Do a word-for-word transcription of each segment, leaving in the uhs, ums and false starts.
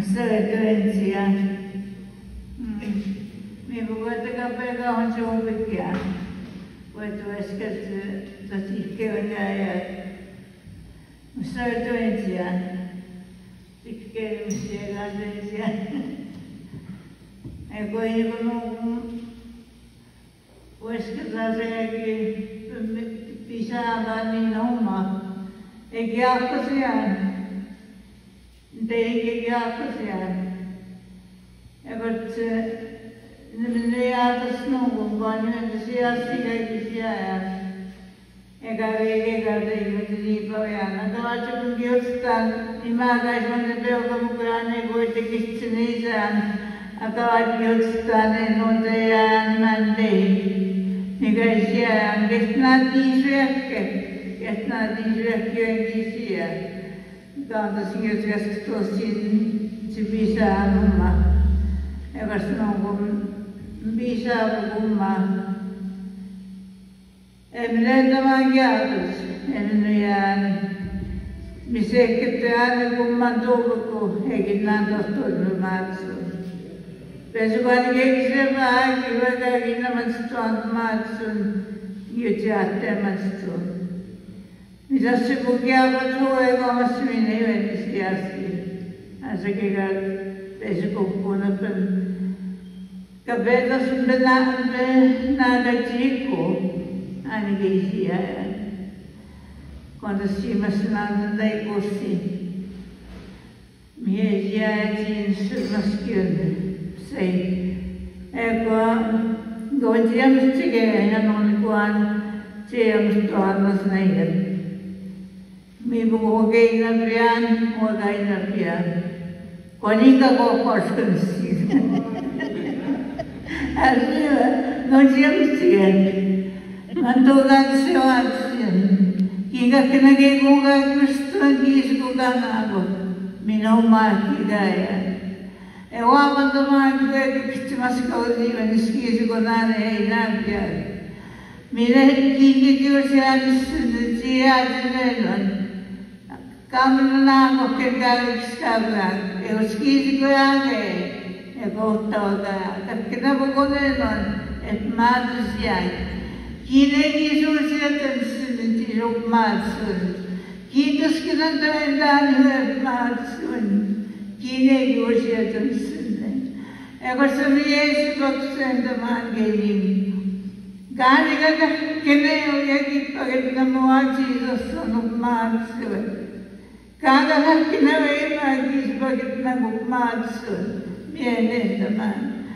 Masaratuensia. Mi buat kapega honjo bekia. Buat waskas tatike onaya. Masaratuensia. Tikere musiela densia. Ego ini kono waskas azegi bisa bani nauma. Egi akasian. Dei akasian. Ebert Nimiyatas nunggu banyak siasi lagi sias. Ega ega ega ega jadi bawayan. Ada macam giustan. Imaga isman bel kemudian ego itu kisah. Ada macam giustan enodean mandi. Ega sias. Kisna disreke. Kisna disreke yang sia. Dan das hier just to sin bisa anuma. Eva snogum bisa gumma. Emlenda magiados. Emlian. Misekete gumma dobuko. Eginando todo matsu. Pesubani gegizema kivaga gina matsuan matsun. Yujate matsun. Bisa sebuah batu ego masih ini wes kiasi, asal besok pun apa, kabel sebenarnya naga ciko, ane kiasi ya, kalau si masih nanti kursi, miaya jeans maskin, say, ego, dua jam setiap yang nonikuan, jam tuan mas naik. Mi bugay na piyan, wagay na piyan. Kunika ko korsunsin. Arriba, no siyang siyan. Mantugan siya siyan. Kika kinagiguga gusto ang gisgo ka na ako. Minumaki gaya. Ewa man tumaki gaya kichimas kauliwan, gisgo na na ay nabiyan. Mira kikigyo siya siya siya Kamu nang kekal sekarang, eu skizi goyang e voltou da, porque não vou comer não, é matos já. Que nem isso se tem se tiro matos, que dos que não têm dano é matos, que nem isso se tem se. Eu gosto de esse boxing da mangueirinho. Gani que que nem eu ia que para não morrer isso só no matos. Cada hal kina way magis bagit na gukmatso miene naman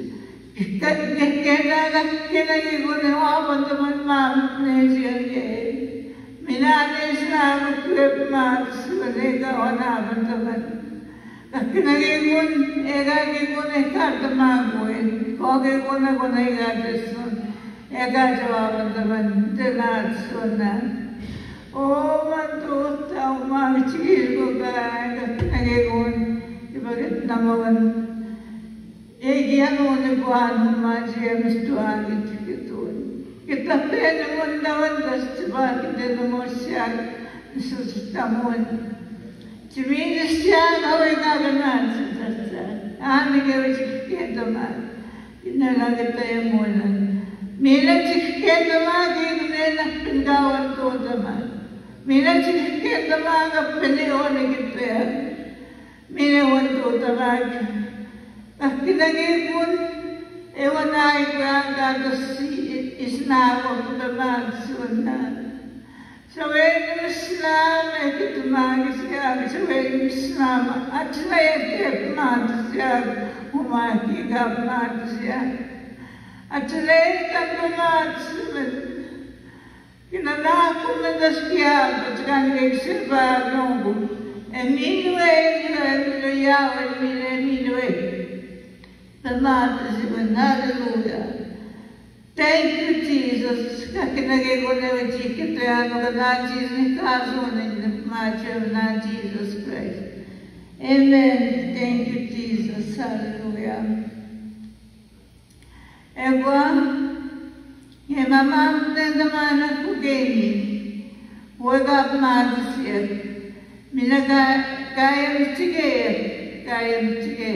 kena kena gigone wapan teman mam nesian ke minane islam klep matso nega wana teman kena gigun ega gigun ekar teman ko gigun ko nega desun ega jawab teman tenat sona Oh, mantu tahu mah cikir bukan, nagegon, ibarat namun, egian orang buan macam istuan itu gitu. Kita pen namun namun das coba kita namun siap sustamun. Cuma siap awal kagenan saja. Ane kau cikir teman, ini lagi tayamunan. Mila cikir teman ini nak pengawan tu teman. Mina cikir tamag apne one kitte mina wanto tamag akinagipun ewanay ka gagasi isnabo tamag sunna sawen islam ekitumag siya sawen islam atlay ekmat siya umaki gapmat siya atlay kamat siya Kinanaku na daskiya, patkan nagsipa nunggu. E minwe, minuyaw, mine minwe. Tamata siya, hallelujah. Thank you, Jesus. Kakinagay ko na yung chikitayano ka na Jesus ni kaso na macho na Jesus Christ. Amen. Thank you, Jesus. Hallelujah. Ewa, ye mamam den damana kugeni. Wega apmadisya. Mina kaya michige. kaya sige.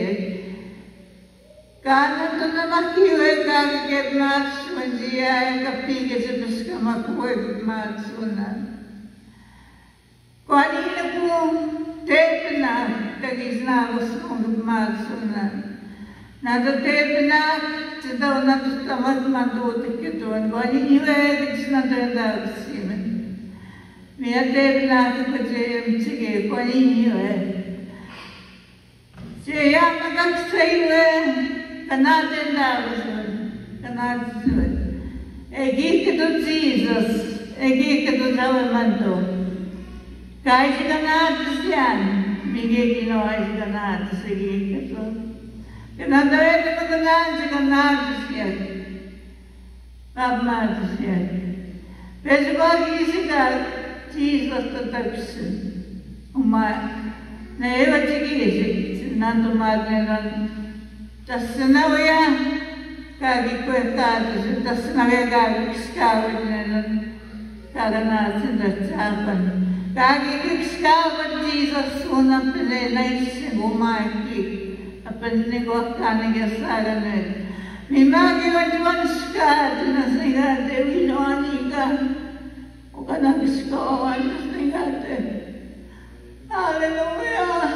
Kanan to na makiwe kagigit matsuan siya, kapige sa baska makuwag matsunan. Kung anina po, tepe na, kagis na ako sa mga matsunan. Nado tepe na, sa daw na to tamad madutik ito. Kung anina iwedix na dada simen. Mia tepe na ito pa siya, sige, kung anina iwedix. Siya magagsayiwe, kanatin dawasan, kanatin. Egi ka to Jesus, egi ka to Sawamanto. Kahit siya kanatis yan, migay ginawa siya kanatis, egi ka to. Kanatawin mo kanatis, siya kanatis yan. Kapmatis yan. Pero kung isi ka, Jesus tatagsin. Umay. Naiwa sige, nanto magnanon. Tas sinawaya, kagi kwentato, tas nagagagi kiskawin nanon. Kaganasin na tsapan. Kagi kiskawin Jesus, unang pinay sin umaki. Apanigo kanigasaga na. May magiwa diwan skad na sigate, winoni ka. O ka nagiskawan na sigate. Hallelujah.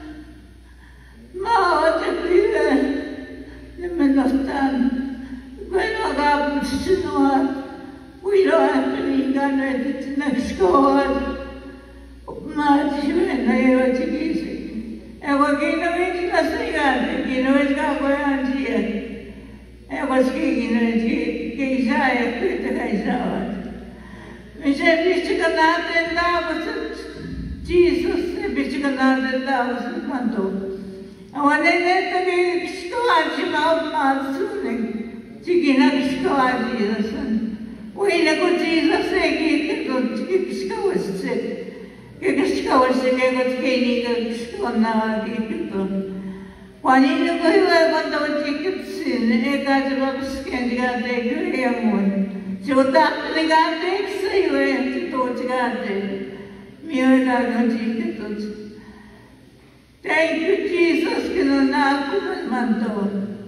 Mawat at pila. Namanastan. Kung magabot sinuhat. Wilo at panigan at itinagskuhat. Mati siya na iwa sigisig. Ewa ginawin ka sa iyan. Ginawin ka ko yan siya. Ewa sige ginawin siya. Kaisaya kita kaisawat. Minsan bisi ka natin dapat sa Jesus, bisi ka natin dapat sa kanto. Awan ay neto ni kiskawan siya maupmatsunig. Sige na kiskawan Jesus. Uy na ko Jesus ay kikito. Sige kiskawan siya. Kikiskawan siya kaya ko kaya kiskawan na kikito. Wanino ko hiwa kung tawad kikitsin. E kasi babaskin siya kate kaya mo. Siya utak na kate sa iyo eh. Sito siya kate. Miyo na kikito. Thank you, Jesus, kinuna ako man to.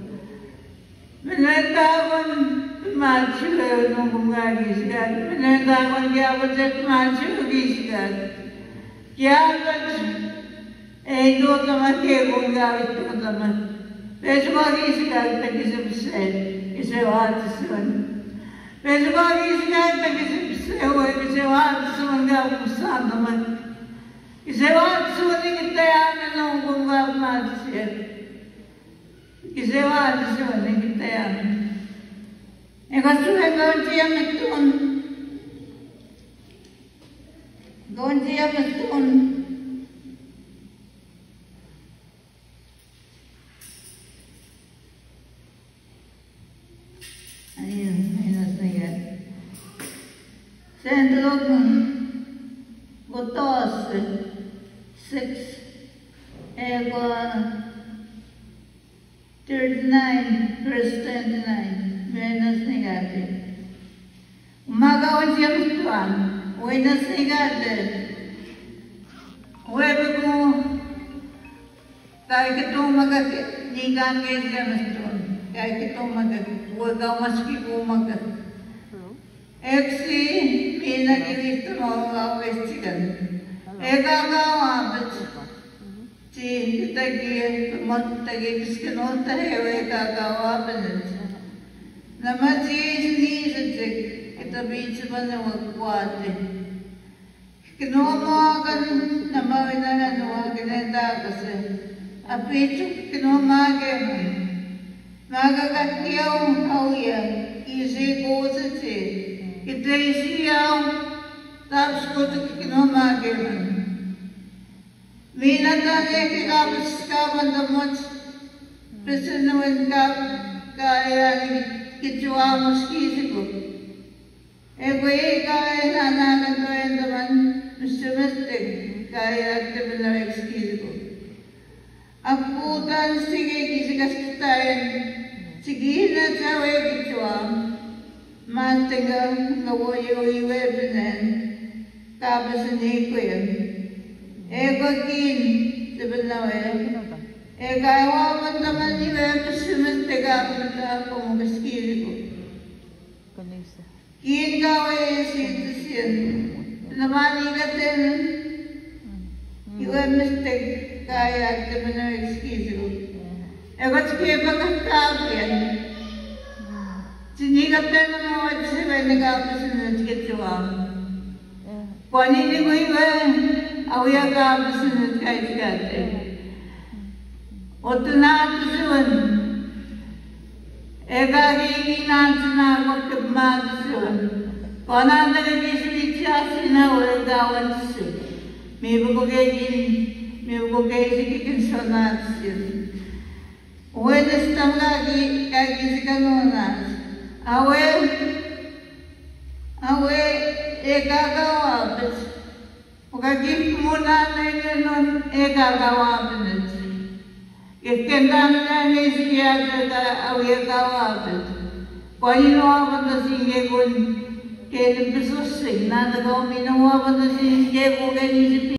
Minagkawan, macho, nung kumagis ka. Minagkawan kaya pa sa macho, magis ka. Kaya pa, eh, doon naman kayo kung gawit ko naman. Pero magis ka, tagisip-sip, isawatis man. Pero magis ka, tagisip-sip, isawatis man gawit mo saan naman. Kisewa suwani kitayanan ng kungkap natin. Kisewa suwani kitayanan. E kasuhe gawin siya mitun. Gawin siya mitun. Ayun, ayun na yan. Sendlog Gotos. Six, ego thirty-nine, verse twenty-nine, Venus negate. Umagawan siya gustuan, Venus negate. Huwag mo, kahit itong magagit, di ka ngayon siya gustuan. Kahit itong magagit, huwag ang maski po magagit. Eksi, pinag-iwito mo ang westigan. Ega gawa ti tagi mot tagi kiskano tahe ega gawa benet namaji ni sejek kita beach bana wakwate kino mo kan namawina na nuwa kinenda kasi apichu kino mage maga katyaw auya isi ko sece kita isiyaw tapos ko kino mage Minatane kikapos ka mandamot, presinuin ka kaya ni kichuwa moskisiko. Ego e kaya nanagan to yung daman, misumestig, kaya aktibo na ekskisiko. Ang putan sige kisikas tayo, sige na sawe kichuwa, mantigang ngawoyo iwebinen, kapos ni ko yun. Ego kin, sabi na wala, E kai wa mantaman ni ve pesimis tega mata como pesquisco. Kin ka we sintusian. Namani gaten. Iwa mistake kaya te mana pesquisco. E got ke pagkapian. Sini gaten mo wa se ve nega pesimis ketwa. Kwani ni ko iwa awya ka pesimis kai tigate. Otunatusun, ega higinantsuna wakabmatusun, konanda gisvichasina urgawatsu, mibukogegin, mibukogegin sonatsun. Uedestangagi kagisikanunas, awe, awe ega gawabit, ukagip muna na yun ega gawabit. Iskandar ni siya sa awya kawabit. Kaya nawa pa singe kun kaya bisos na nagawa minawa pa singe ko kaya